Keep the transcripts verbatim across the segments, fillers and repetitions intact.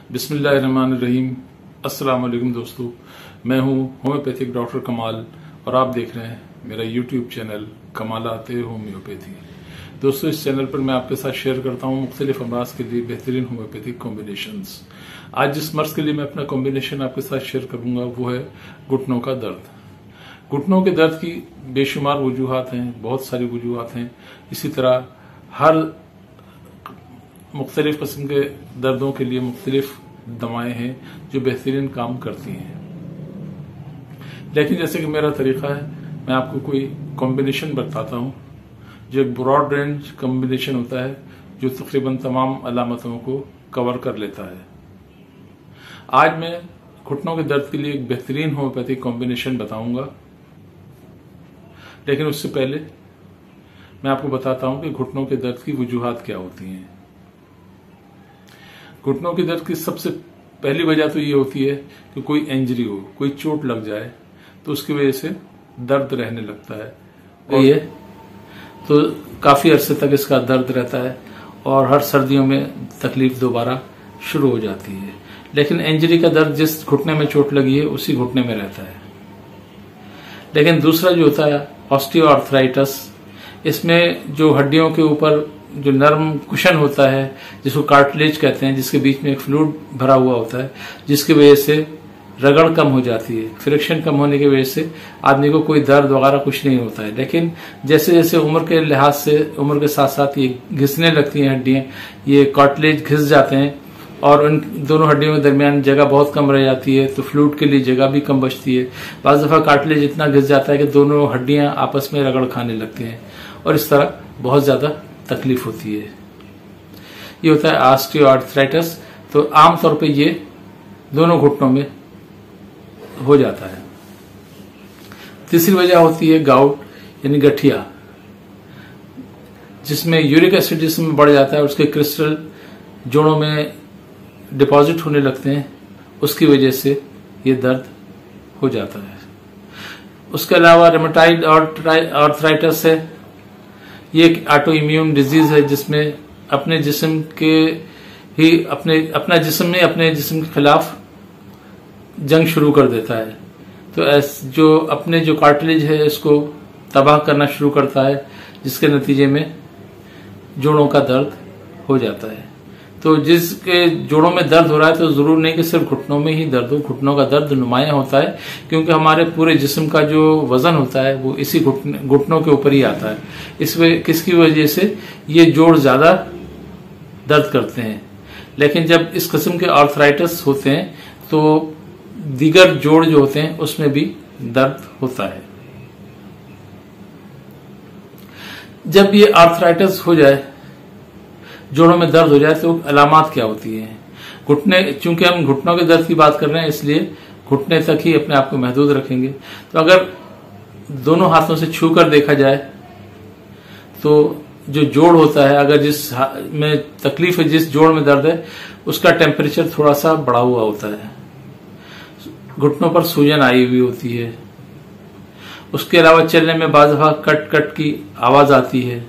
बिस्मिल्लाहिर्रहमानिर्रहीम। अस्सलाम वालेकुम दोस्तों, मैं हूं होम्योपैथिक डॉक्टर कमाल और आप देख रहे हैं मेरा यूट्यूब चैनल कमालाते होम्योपैथी। दोस्तों, इस चैनल पर मैं आपके साथ शेयर करता हूं मुख्तलिफ अमराज के लिए बेहतरीन होम्योपैथिक कॉम्बिनेशंस। आज जिस मर्ज के लिए मैं अपना कॉम्बिनेशन आपके साथ शेयर करूंगा वो है घुटनों का दर्द। घुटनों के दर्द की बेशुमार वजूहात हैं, बहुत सारी वजूहात हैं। इसी तरह हर मुख्तलिफ किस्म के दर्दों के लिए मुख्तलिफ दवाएं हैं जो बेहतरीन काम करती हैं। लेकिन जैसे कि मेरा तरीका है, मैं आपको कोई कॉम्बिनेशन बताता हूं जो एक ब्रॉड रेंज कॉम्बिनेशन होता है जो तकरीबन तमाम अलामतों को कवर कर लेता है। आज मैं घुटनों के दर्द के लिए एक बेहतरीन होम्योपैथिक कॉम्बिनेशन बताऊंगा, लेकिन उससे पहले मैं आपको बताता हूं कि घुटनों के दर्द की वजूहात क्या होती हैं। घुटनों के दर्द की सबसे पहली वजह तो ये होती है कि कोई इंजरी हो, कोई चोट लग जाए तो उसकी वजह से दर्द रहने लगता है। और ये तो काफी अरसे तक इसका दर्द रहता है और हर सर्दियों में तकलीफ दोबारा शुरू हो जाती है। लेकिन इंजरी का दर्द जिस घुटने में चोट लगी है उसी घुटने में रहता है। लेकिन दूसरा जो होता है ऑस्टियोआर्थराइटिस, इसमें जो हड्डियों के ऊपर जो नर्म कुशन होता है जिसको कार्टिलेज कहते हैं, जिसके बीच में एक फ्लूइड भरा हुआ होता है, जिसकी वजह से रगड़ कम हो जाती है। फ्रिक्शन कम होने की वजह से आदमी को कोई दर्द वगैरह कुछ नहीं होता है। लेकिन जैसे जैसे उम्र के लिहाज से उम्र के साथ साथ ये घिसने लगती हैं हड्डियां, ये कार्टिलेज घिस जाते हैं और उन दोनों हड्डियों के दरमियान जगह बहुत कम रह जाती है, तो फ्लूइड के लिए जगह भी कम बचती है। बाज़ दफा कार्टिलेज इतना घिस जाता है कि दोनों हड्डियां आपस में रगड़ खाने लगती हैं और इस तरह बहुत ज्यादा तकलीफ होती है। ये होता है ऑस्टियोआर्थराइटिस। तो आमतौर पे ये दोनों घुटनों में हो जाता है। तीसरी वजह होती है गाउट यानी गठिया, जिसमें यूरिक एसिड जिसमें बढ़ जाता है, उसके क्रिस्टल जोड़ों में डिपॉजिट होने लगते हैं, उसकी वजह से ये दर्द हो जाता है। उसके अलावा रेमेटॉइड आर्थराइटिस है। ये एक ऑटो इम्यून डिजीज है जिसमें अपने जिस्म के ही अपने अपना जिस्म में अपने जिस्म के खिलाफ जंग शुरू कर देता है। तो ऐस जो अपने जो कार्टिलेज है इसको तबाह करना शुरू करता है, जिसके नतीजे में जोड़ों का दर्द हो जाता है। तो जिसके जोड़ों में दर्द हो रहा है तो जरूर नहीं कि सिर्फ घुटनों में ही दर्द हो। घुटनों का दर्द नुमाया होता है क्योंकि हमारे पूरे जिस्म का जो वजन होता है वो इसी घुटनों के ऊपर ही आता है। इसमें किसकी वजह से ये जोड़ ज्यादा दर्द करते हैं। लेकिन जब इस किस्म के आर्थराइटिस होते हैं तो दीगर जोड़ जो होते हैं उसमें भी दर्द होता है। जब ये आर्थराइटिस हो जाए, जोड़ों में दर्द हो जाए, तो अलामत क्या होती है। घुटने, चूंकि हम घुटनों के दर्द की बात कर रहे हैं इसलिए घुटने तक ही अपने आप को महदूद रखेंगे। तो अगर दोनों हाथों से छू कर देखा जाए तो जो जोड़ होता है, अगर जिस में तकलीफ है, जिस जोड़ में दर्द है, उसका टेम्परेचर थोड़ा सा बढ़ा हुआ होता है। घुटनों पर सूजन आई हुई होती है। उसके अलावा चलने में बाज़ दफा कट कट की आवाज आती है।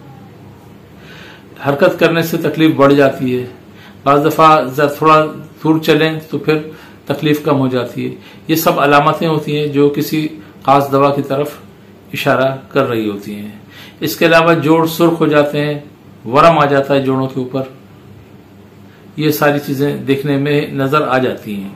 हरकत करने से तकलीफ बढ़ जाती है। बाज़ दफा थोड़ा दूर चलें तो फिर तकलीफ कम हो जाती है। ये सब अलामतें होती हैं जो किसी खास दवा की तरफ इशारा कर रही होती हैं। इसके अलावा जोड़ सुर्ख हो जाते हैं, वरम आ जाता है जोड़ों के ऊपर। ये सारी चीजें देखने में नजर आ जाती हैं।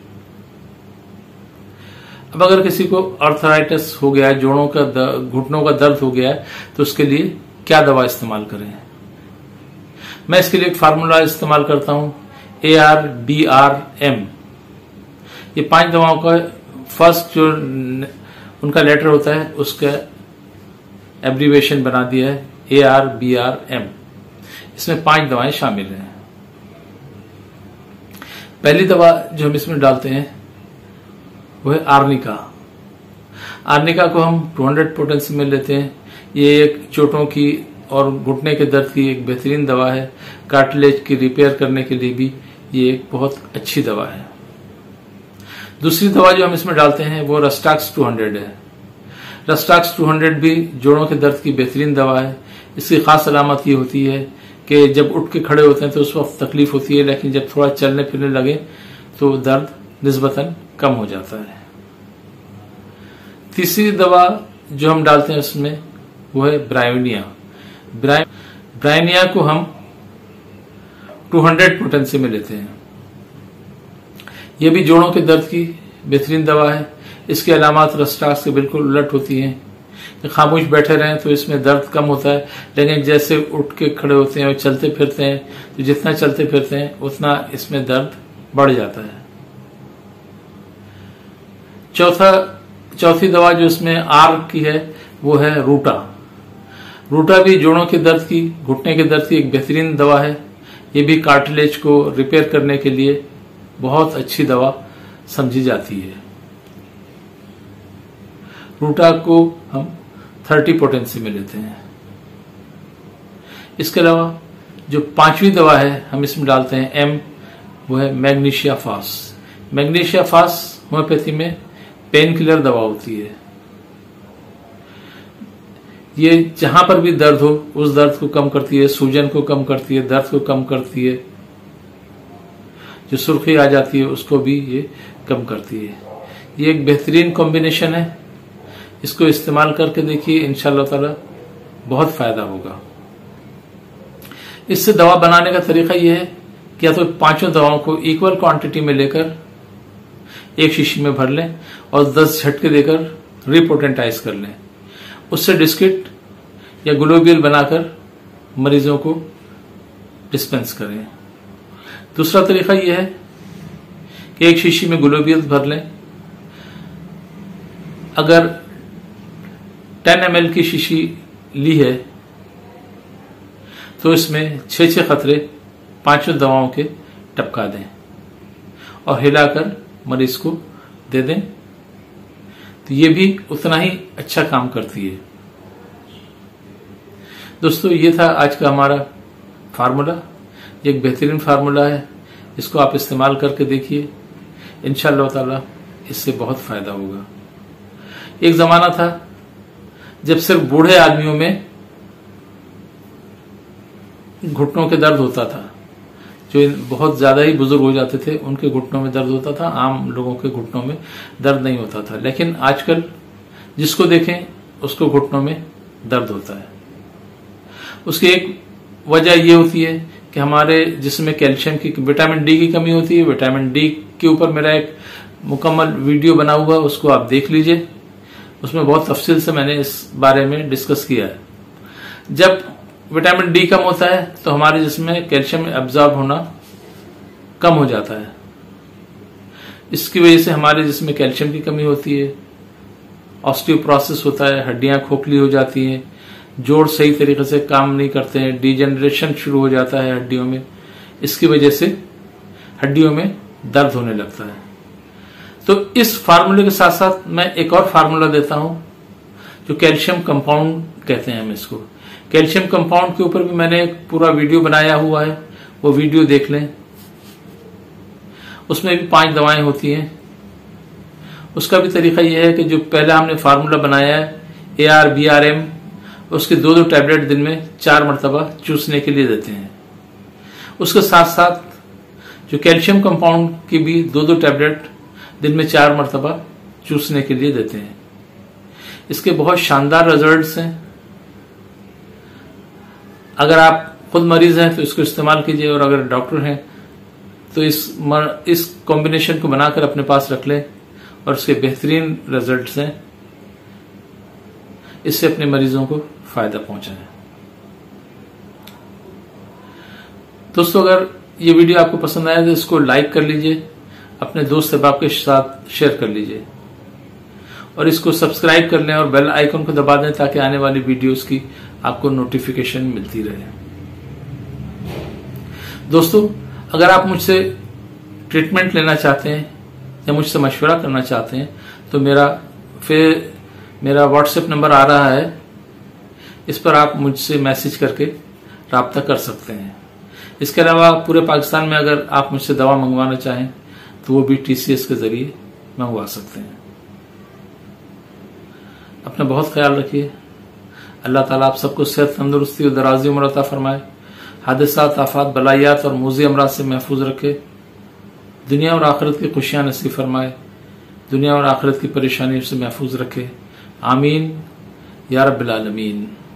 अब अगर किसी को आर्थराइटिस हो गया है, जोड़ों का घुटनों का दर्द हो गया है, तो उसके लिए क्या दवा इस्तेमाल करें। मैं इसके लिए एक फार्मूला इस्तेमाल करता हूं, A R B R M. ये पांच दवाओं का फर्स्ट जो उनका लेटर होता है उसका एब्रीवेशन बना दिया है, A R B R M. इसमें पांच दवाएं शामिल हैं। पहली दवा जो हम इसमें डालते हैं वो है आर्निका। आर्निका को हम दो सौ पोटेंसी में लेते हैं। ये एक चोटों की और घुटने के दर्द की एक बेहतरीन दवा है। कार्टिलेज की रिपेयर करने के लिए भी ये एक बहुत अच्छी दवा है। दूसरी दवा जो हम इसमें डालते हैं वो रस्टाक्स दो सौ है। रस्टाक्स दो सौ भी जोड़ों के दर्द की बेहतरीन दवा है। इसकी खास अलामत ये होती है कि जब उठ के खड़े होते हैं तो उस वक्त तकलीफ होती है, लेकिन जब थोड़ा चलने फिरने लगे तो दर्द निस्बतन कम हो जाता है। तीसरी दवा जो हम डालते हैं उसमें वो है ब्रायोनिया। ब्रायोनिया को हम दो सौ पोटेंसी में लेते हैं। यह भी जोड़ों के दर्द की बेहतरीन दवा है। इसके अलामात रस्टास के बिल्कुल उलट होती हैं कि खामोश बैठे रहें तो इसमें दर्द कम होता है, लेकिन जैसे उठ के खड़े होते हैं और चलते फिरते हैं तो जितना चलते फिरते हैं उतना इसमें दर्द बढ़ जाता है। चौथा चौथी दवा जो इसमें आर की है वो है रूटा। रूटा भी जोड़ों के दर्द की, घुटने के दर्द की एक बेहतरीन दवा है। ये भी कार्टिलेज को रिपेयर करने के लिए बहुत अच्छी दवा समझी जाती है। रूटा को हम तीस पोटेंसी में लेते हैं। इसके अलावा जो पांचवी दवा है हम इसमें डालते हैं एम, वो है मैग्नीशिया फास। मैग्नीशिया फास होम्योपैथी में पेन किलर दवा होती है। ये जहां पर भी दर्द हो उस दर्द को कम करती है, सूजन को कम करती है, दर्द को कम करती है, जो सुर्खी आ जाती है उसको भी ये कम करती है। ये एक बेहतरीन कॉम्बिनेशन है। इसको इस्तेमाल करके देखिए, इंशाअल्लाह ताला बहुत फायदा होगा। इससे दवा बनाने का तरीका यह है कि या तो पांचों दवाओं को इक्वल क्वांटिटी में लेकर एक शीशी में भर लें और दस झटके देकर रिपोटेंटाइज कर लें। उससे डिस्किट या ग्लोब्यूल बनाकर मरीजों को डिस्पेंस करें। दूसरा तरीका यह है कि एक शीशी में ग्लोब्यूल भर लें। अगर दस एम एल की शीशी ली है तो इसमें छह छह खतरे पांचों दवाओं के टपका दें और हिलाकर मरीज को दे दें, तो ये भी उतना ही अच्छा काम करती है। दोस्तों, ये था आज का हमारा फार्मूला। ये एक बेहतरीन फार्मूला है, इसको आप इस्तेमाल करके देखिए, इंशाअल्लाह ताला इससे बहुत फायदा होगा। एक जमाना था जब सिर्फ बूढ़े आदमियों में घुटनों के दर्द होता था। जो बहुत ज्यादा ही बुजुर्ग हो जाते थे उनके घुटनों में दर्द होता था, आम लोगों के घुटनों में दर्द नहीं होता था। लेकिन आजकल जिसको देखें उसको घुटनों में दर्द होता है। उसकी एक वजह यह होती है कि हमारे जिसमें कैल्शियम की, विटामिन डी की कमी होती है। विटामिन डी के ऊपर मेरा एक मुकम्मल वीडियो बना हुआ है, उसको आप देख लीजिए। उसमें बहुत तफसील से मैंने इस बारे में डिस्कस किया है। जब विटामिन डी कम होता है तो हमारे जिसमें कैल्शियम एब्जॉर्ब होना कम हो जाता है। इसकी वजह से हमारे जिसमें कैल्शियम की कमी होती है, ऑस्टियोप्रोसिस होता है, हड्डियां खोखली हो जाती हैं, जोड़ सही तरीके से काम नहीं करते हैं, डिजेनरेशन शुरू हो जाता है हड्डियों में। इसकी वजह से हड्डियों में दर्द होने लगता है। तो इस फार्मूले के साथ साथ मैं एक और फार्मूला देता हूं जो कैल्शियम कंपाउंड कहते हैं हम इसको। कैल्शियम कंपाउंड के ऊपर भी मैंने एक पूरा वीडियो बनाया हुआ है, वो वीडियो देख लें। उसमें भी पांच दवाएं होती हैं। उसका भी तरीका यह है कि जो पहला हमने फार्मूला बनाया है A R B R M, उसके दो दो टैबलेट दिन में चार मरतबा चूसने के लिए देते हैं। उसके साथ साथ जो कैल्शियम कंपाउंड की भी दो दो टैबलेट दिन में चार मरतबा चूसने के लिए देते हैं। इसके बहुत शानदार रिजल्ट्स हैं। अगर आप खुद मरीज हैं तो इसको इस्तेमाल कीजिए, और अगर डॉक्टर हैं तो इस इस कॉम्बिनेशन को बनाकर अपने पास रख लें और इसके बेहतरीन रिजल्ट्स हैं। इससे अपने मरीजों को फायदा पहुंचाएं। दोस्तों, अगर ये वीडियो आपको पसंद आया तो इसको लाइक कर लीजिए, अपने दोस्त अहबाब के साथ शेयर कर लीजिए और इसको सब्सक्राइब कर लें और बेल आइकन को दबा दें ताकि आने वाली वीडियोस की आपको नोटिफिकेशन मिलती रहे। दोस्तों, अगर आप मुझसे ट्रीटमेंट लेना चाहते हैं या मुझसे मशवरा करना चाहते हैं तो मेरा फिर मेरा व्हाट्सएप नंबर आ रहा है, इस पर आप मुझसे मैसेज करके राब्ता कर सकते हैं। इसके अलावा पूरे पाकिस्तान में अगर आप मुझसे दवा मंगवाना चाहें तो वो भी टीसीएस के जरिए मंगवा सकते हैं। अपना बहुत ख्याल रखिए। अल्लाह ताला आप सबको सेहत, तंदुरुस्ती और दराजी उम्र अता फरमाए। हादसात, आफात, बलायात और मूज़ी अमराज से महफूज रखे। दुनिया और आखिरत की खुशियां नसीब फरमाए। दुनिया और आखिरत की परेशानियों से महफूज रखे। आमीन या रब्बिल आलमीन।